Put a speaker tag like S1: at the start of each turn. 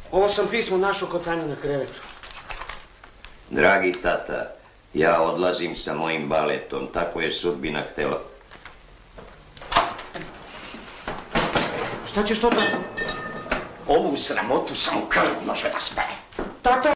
S1: Ovo sam pismo našao kod Tanje na krevetu.
S2: Dragi tata, ja odlazim sa mojim baletom, tako je sudbina htjela.
S1: Šta ćeš to, tato?
S3: Ovu sramotu sam u krv može da spere.
S1: Tata!